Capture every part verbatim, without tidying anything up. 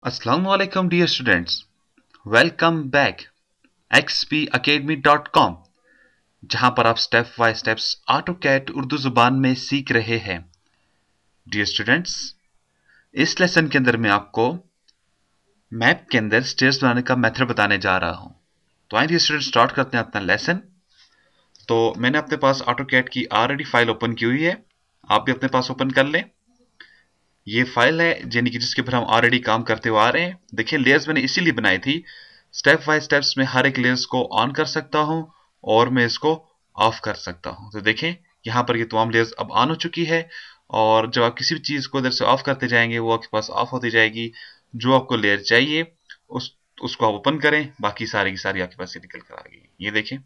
Assalamualaikum dear students. Welcome back X P academy dot com, जहां पर आप step by steps auto CAD Urdu जुबान में सीख रहे हैं। डियर स्टूडेंट्स, इस लेसन के अंदर मैं आपको मैप के अंदर स्टेयर्स बनाने का मेथड बताने जा रहा हूं। तो आइए डियर स्टूडेंट्स स्टार्ट करते हैं अपना लेसन। तो मैंने अपने पास ऑटो कैड की ऑलरेडी फाइल ओपन की हुई है, आप भी अपने पास ओपन कर लें। ये फाइल है यानी कि जिसके ऊपर हम ऑलरेडी काम करते हुए आ रहे हैं। देखिए, लेयर्स मैंने इसीलिए बनाई थी, स्टेप बाय स्टेप्स में हर एक लेयर्स को ऑन कर सकता हूं और मैं इसको ऑफ कर सकता हूं। तो देखें, यहाँ पर ये तमाम लेयर्स अब ऑन हो चुकी है और जब आप किसी भी चीज को इधर से ऑफ करते जाएंगे वो आपके पास ऑफ होती जाएगी। जो आपको लेयर चाहिए उस उसको आप ओपन करें, बाकी सारी की सारी आपके पास ये निकल कर आ गई। ये देखें,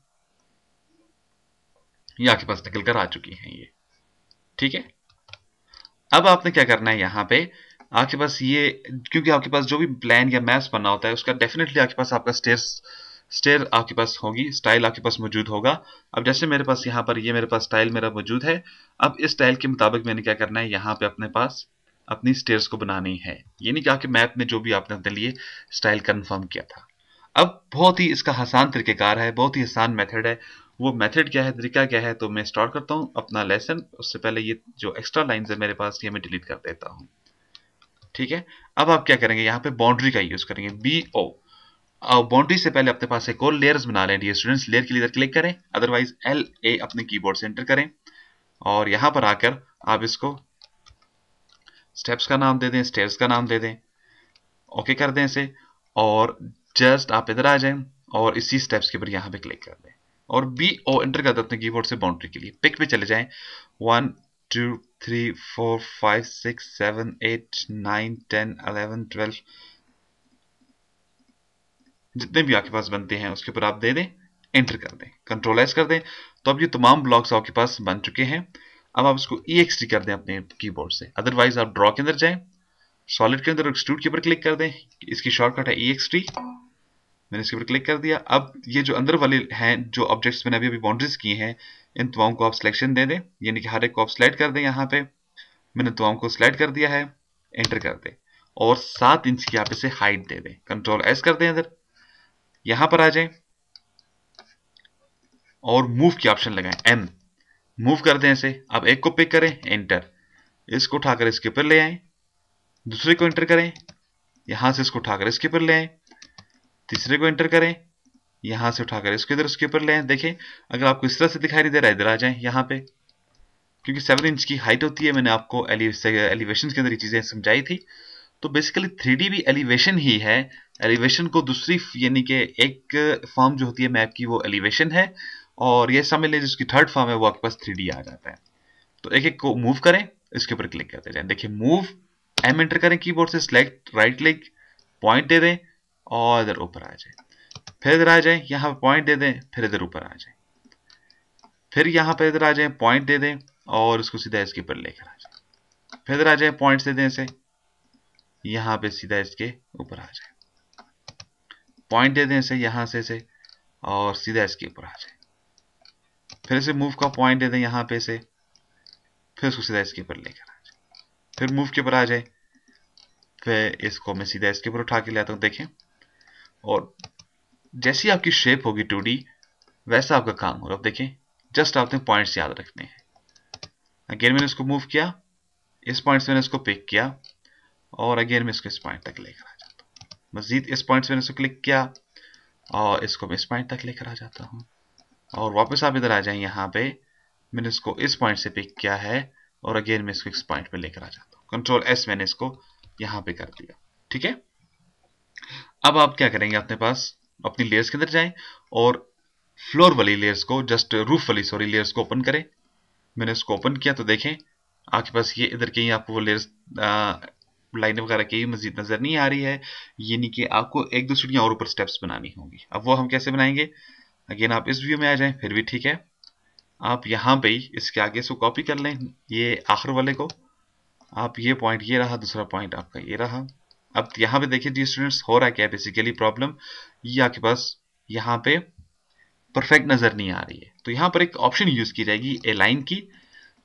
ये आपके पास निकल कर आ चुकी है ये। ठीक है, अब आपने क्या करना है, यहाँ पे आपके पास ये, क्योंकि आपके पास जो भी प्लान या मैप्स बनना होता है उसका डेफिनेटली आपके पास आपका स्टेयर्स स्टेयर आपके पास होगी, स्टाइल आपके पास मौजूद होगा। अब जैसे मेरे पास यहाँ पर ये मेरे पास स्टाइल मेरा मौजूद है। अब इस स्टाइल के मुताबिक मैंने क्या करना है, यहाँ पे अपने पास अपनी स्टेयर्स को बनानी है। ये नहीं कि आपके मैप में जो भी आपने अपने लिए स्टाइल कंफर्म किया था। अब बहुत ही इसका आसान तरीकेकार है, बहुत ही आसान मेथड है। वो मेथड क्या है, तरीका क्या है, तो मैं स्टार्ट करता हूँ अपना लेसन। उससे पहले ये जो एक्स्ट्रा लाइंस है मेरे पास, ये मैं डिलीट कर देता हूँ। ठीक है, अब आप क्या करेंगे, यहाँ पे बाउंड्री का यूज करेंगे, बी ओ। अब बाउंड्री से पहले अपने पास एक और लेयर्स बना लें डियर स्टूडेंट्स। लेयर के लिए इधर क्लिक करें, अदरवाइज एल ए अपने कीबोर्ड से एंटर करें और यहाँ पर आकर आप इसको स्टेप्स का नाम दे दें, स्टेयर्स का नाम दे दें, ओके कर दें इसे। और जस्ट आप इधर आ जाएं और इसी स्टेप्स के ऊपर यहाँ पे क्लिक कर दें और बी ओ एंटर कर दें अपने कीबोर्ड से। बाउंड्री के लिए पिक पे चले जाएं, one two three four five six seven eight nine ten eleven twelve, जितने भी आपके पास बनते हैं उसके ऊपर आप दे दें, एंटर कर दें, कंट्रोल एस कर दें। तो अब ये तमाम ब्लॉक्स आपके पास बन चुके हैं। अब आप इसको ई एक्स टी कर दें अपने कीबोर्ड से, अदरवाइज आप ड्रॉ के अंदर जाएं, सॉलिड के अंदर एक्सट्रूड के ऊपर क्लिक कर दें, इसकी शॉर्टकट है ई एक्स टी। मैंने इसके ऊपर क्लिक कर दिया। अब ये जो अंदर वाले हैं, जो ऑब्जेक्ट्स मैंने अभी अभी बाउंड्रीज की हैं, इन तमाम को आप सिलेक्शन दे दें, यानी कि हर एक को आप स्लाइड कर दें। यहाँ पे मैंने तमाम को स्लाइड कर दिया है, एंटर कर दें और सात इंच की आप इसे हाइट दे दें, कंट्रोल एस कर दें। इधर यहां पर आ जाएं और मूव की ऑप्शन लगाएं, एम, मूव कर दें इसे। अब एक को पिक करें, एंटर, इसको उठाकर इसके ऊपर ले आए, दूसरे को एंटर करें, यहां से इसको उठाकर इसके ऊपर ले आए, तीसरे को एंटर करें, यहां से उठाकर इसको इधर उसके ऊपर ले आए। देखें, अगर आपको इस तरह से दिखाई नहीं दे रहा है, इधर आ जाएं यहाँ पे, क्योंकि सेवन इंच की हाइट होती है। मैंने आपको एलिवेशन के अंदर ये चीजें समझाई थी। तो बेसिकली थ्री डी भी एलिवेशन ही है। एलिवेशन को दूसरी यानी कि एक फॉर्म जो होती है मैप की, वो एलिवेशन है, और ये समझ लें जिसकी थर्ड फॉर्म है वो आपके पास थ्री डी आ जाता है। तो एक एक को मूव करें, इसके ऊपर क्लिक करते जाएं। देखिए, मूव, एम एंटर करें कीबोर्ड से, सिलेक्ट, राइट क्लिक, पॉइंट दे दें और इधर ऊपर आ जाए, फिर इधर आ जाए, यहाँ पे पॉइंट दे दें, फिर इधर ऊपर आ जाए, फिर यहाँ पे इधर आ जाए, पॉइंट दे दें और इसको सीधा इसके ऊपर लेकर आ जाए, फिर इधर आ जाए, पॉइंट दे दें इसे, यहाँ पे सीधा इसके ऊपर आ जाए, पॉइंट दे दें इसे यहाँ से इसे और सीधा इसके ऊपर आ जाए, फिर इसे मूव का पॉइंट दे दें यहाँ पे से, फिर इसको सीधा इसके ऊपर लेकर आ जाए, फिर मूव के ऊपर आ जाए, फिर इसको मैं सीधा इसके ऊपर उठा के लाता हूँ। देखें, और जैसी आपकी शेप होगी टू डी, वैसा आपका काम होगा। अब देखें, जस्ट आपने पॉइंट्स याद रखने हैं। अगेन मैंने इसको मूव किया, इस पॉइंट से मैंने इसको पिक किया और अगेन मैं इसको इस पॉइंट तक लेकर आ जाता हूँ। मजीद इस पॉइंट से मैंने इसको क्लिक किया और इसको मैं इस पॉइंट तक लेकर आ जाता हूँ और वापस आप इधर आ जाएं। यहाँ पे मैंने इसको इस पॉइंट से पिक किया है और अगेन मैं इसको इस पॉइंट पे लेकर आ जाता हूँ, कंट्रोल एस मैंने इसको यहाँ पे कर दिया। ठीक है, अब आप क्या करेंगे, अपने पास अपनी लेयर्स के अंदर जाएं और फ्लोर वाली लेयर्स को, जस्ट रूफ वाली सॉरी लेयर्स को ओपन करें। मैंने इसको ओपन किया तो देखें, आपके पास ये इधर कहीं आपको वो लेयर्स लाइन वगैरह की मजीद नजर नहीं आ रही है, यानी कि आपको एक दो सीढ़ियां और ऊपर स्टेप्स बनानी होंगी। अब वो हम कैसे बनाएंगे, अगेन आप इस व्यू में आ जाएं, फिर भी ठीक है, आप यहाँ पे ही इसके आगे से कॉपी कर लें, ये आखिर वाले को, आप ये पॉइंट ये रहा, दूसरा पॉइंट आपका ये रहा। अब यहाँ पे देखिए जी स्टूडेंट्स, हो रहा क्या है बेसिकली प्रॉब्लम, ये आपके पास यहाँ पे परफेक्ट नजर नहीं आ रही है। तो यहाँ पर एक ऑप्शन यूज की जाएगी ए लाइन की,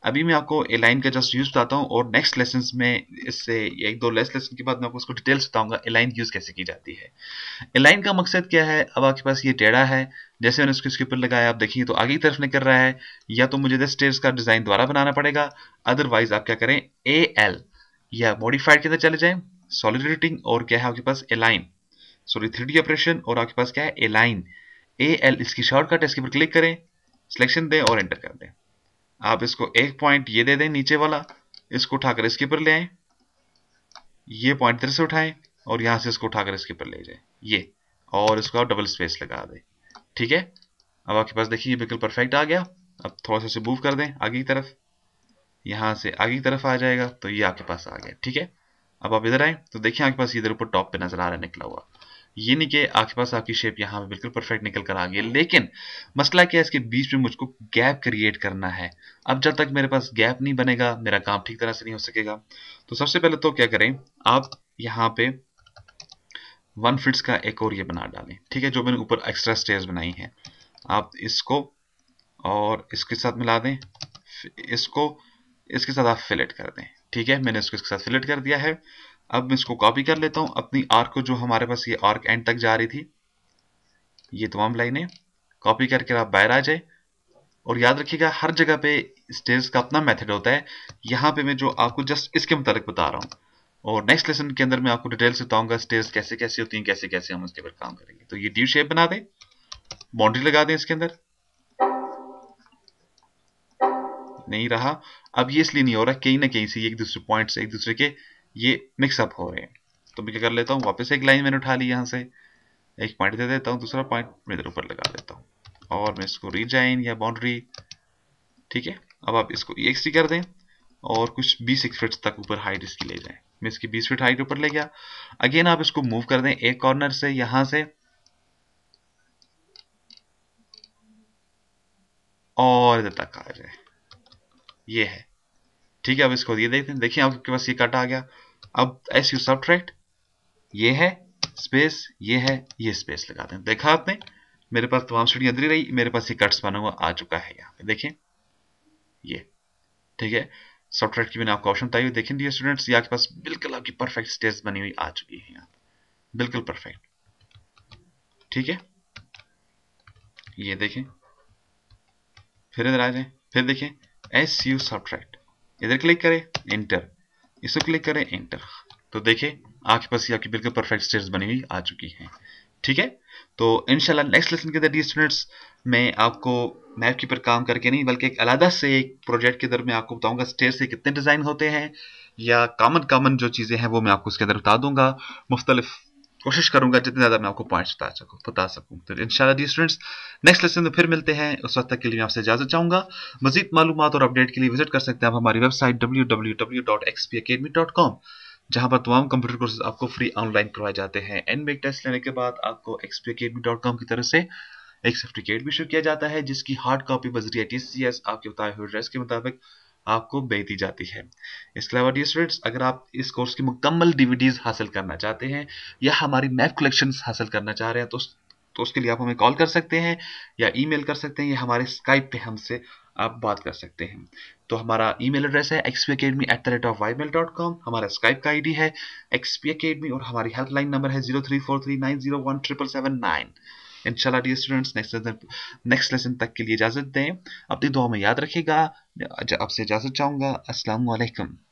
अभी मैं आपको एलाइन का जस्ट यूज बताता हूँ और नेक्स्ट लेसन में इससे एक दो लेस लेसन के बाद मैं आपको उसको डिटेल्स बताऊंगा एलाइन यूज कैसे की जाती है। एलाइन का मकसद क्या है, अब आपके पास ये टेढ़ा है, जैसे मैंने उसको इसके ऊपर लगाया आप देखिए तो आगे की तरफ निकल रहा है, या तो मुझे स्टेयर्स का डिजाइन दोबारा बनाना पड़ेगा, अदरवाइज आप क्या करें ए एल या मॉडिफाइड के अंदर चले जाएं, सॉलिड रेटिंग और क्या है आपके पास align, sorry three D operation और आपके पास क्या है एलाइन, ए एल इसकी शॉर्टकट है, इसके ऊपर क्लिक करें, सिलेक्शन दें और एंटर कर दें। आप इसको एक पॉइंट ये दे दें नीचे वाला, इसको उठाकर इसके ऊपर ले आए, ये पॉइंट इधर से उठाएं और यहां से इसको उठाकर इसके ऊपर ले जाए ये, और इसको आप डबल स्पेस लगा दें। ठीक है, अब आपके पास देखिए ये बिल्कुल परफेक्ट आ गया। अब थोड़ा सा इसे मूव कर दें आगे की तरफ, यहां से आगे की तरफ आ जाएगा तो ये आपके पास आ गया। ठीक है, अब आप इधर आए तो देखिए आपके पास इधर ऊपर टॉप पे नजर आ रहा है निकला हुआ, ये नहीं कि आपके पास आपकी शेप यहाँ पे बिल्कुल परफेक्ट निकल कर आ गई, लेकिन मसला क्या है इसके बीच में मुझको गैप क्रिएट करना है। अब जब तक मेरे पास गैप नहीं बनेगा मेरा काम ठीक तरह से नहीं हो सकेगा। तो सबसे पहले तो क्या करें, आप यहाँ पे वन फिट्स का एक और ये बना डालें। ठीक है, जो मैंने ऊपर एक्स्ट्रा स्टेयर्स बनाई हैं आप इसको और इसके साथ मिला दें, इसको इसके साथ आप फिलेट कर दें। ठीक है, मैंने इसको इसके साथ फिलेट कर दिया है। अब मैं इसको कॉपी कर लेता हूं अपनी आर्क को, जो हमारे पास ये आर्क एंड तक जा रही थी, ये तमाम लाइनें कॉपी करके आप बाहर आ जाए। और याद रखिएगा हर जगह पे स्टेयर्स का अपना मेथड होता है, यहाँ पे मैं जो आपको जस्ट इसके मुताबिक बता रहा हूँ, और नेक्स्ट लेसन के अंदर मैं आपको डिटेल से बताऊंगा स्टेयर्स कैसे कैसे होती हैं, कैसे कैसे हम उसके ऊपर काम करेंगे। तो ये ड्यू शेप बना दें, बाउंड्री लगा दें इसके अंदर, नहीं रहा। अब ये इसलिए नहीं हो रहा, कहीं ना कहीं से एक दूसरे पॉइंट से एक दूसरे के ये मिक्सअप हो रहे हैं। तो मैं क्या कर लेता हूँ, वापस एक लाइन मैंने उठा ली, यहाँ से एक पॉइंट दे देता हूँ, दूसरा पॉइंट मैं इधर ऊपर लगा देता हूँ और मैं इसको रीजाइन या बाउंड्री। ठीक है, अब आप इसको ई एक्स टी कर दें और कुछ बीस फीट तक ऊपर हाइट इसकी ले जाएं। मैं इसकी बीस फीट हाइट ऊपर ले गया। अगेन आप इसको मूव कर दें एक कॉर्नर से, यहां से और इधर तक आ जाए, ये है। ठीक है, अब इसको ये देखते हैं, देखिए आपके पास ये कट आ गया। अब एस यू सब्ट्रैक्ट, ये है स्पेस, ये है, ये स्पेस लगा दें। देखा आपने मेरे पास तमाम स्टूडियो अंदर ही रही, मेरे पास ये कट्स बना हुआ आ चुका है यहाँ पे, देखें ये। ठीक है, सब्ट्रैक्ट की मैंने आपको ऑप्शन बताई हुई, देखें डियर स्टूडेंट्स, ये आपके पास बिल्कुल आपकी परफेक्ट स्टेज बनी हुई आ चुकी है यहाँ पे, बिल्कुल परफेक्ट। ठीक है, ये देखें, फिर इधर आ जाए, फिर देखें एस यू सब्ट्रैक्ट, इधर क्लिक करें एंटर, इसको क्लिक करें एंटर, तो देखें आपके पास ये आपकी बिल्कुल परफेक्ट स्टेयर्स बनी हुई आ चुकी हैं। ठीक है, तो इंशाल्लाह नेक्स्ट लेसन के अंदर डियर स्टूडेंट्स मैं आपको मैप के ऊपर काम करके नहीं बल्कि एक अलग से एक प्रोजेक्ट के अंदर मैं आपको बताऊंगा स्टेयर से कितने डिजाइन होते हैं, या कॉमन कॉमन जो चीजें हैं वो मैं आपको उसके अंदर बता दूंगा। मुख्तलिफ कोशिश करूंगा जितने ज्यादा मैं आपको पॉइंट्स बता सकूं बता सकूं तो इंशाल्लाह डियर स्टूडेंट्स नेक्स्ट लेसन में फिर मिलते हैं। उस वक्त तक के लिए मैं आपसे इजाजत चाहूंगा। मजीद मालूमात और अपडेट के लिए विजिट कर सकते हैं आप हमारी website W W W dot X P academy dot com, जहां पर तमाम कंप्यूटर कोर्सेज आपको फ्री ऑनलाइन करवाए जाते हैं। एंड में एक टेस्ट लेने के बाद आपको X P academy dot com की तरफ से एक सर्टिफिकेट भी इशू किया जाता है, जिसकी हार्ड कॉपी बजरिया टी सी एस आपके बताए हुए एड्रेस के मुताबिक आपको भेज दी जाती है। इसके अलावा डियर स्टूडेंट्स अगर आप इस कोर्स की मुकम्मल डीवीडीज हासिल करना चाहते हैं या हमारी मैप कलेक्शंस हासिल करना चाह रहे हैं तो तो उसके लिए आप हमें कॉल कर सकते हैं या ईमेल कर सकते हैं या हमारे स्काइप पे हमसे आप बात कर सकते हैं। तो हमारा ईमेल एड्रेस है X P academy at the rate of Y mail dot com, हमारा स्काइप का आईडी है एक्स पी अकेडमी और हमारी हेल्पलाइन नंबर है zero three four three nine zero one triple seven nine. इंशाल्लाह dear students next next lesson तक के लिए इजाजत दें, अपनी दुआ में याद रखिएगा। आपसे इजाजत चाहूंगा। अस्सलाम वालेकुम।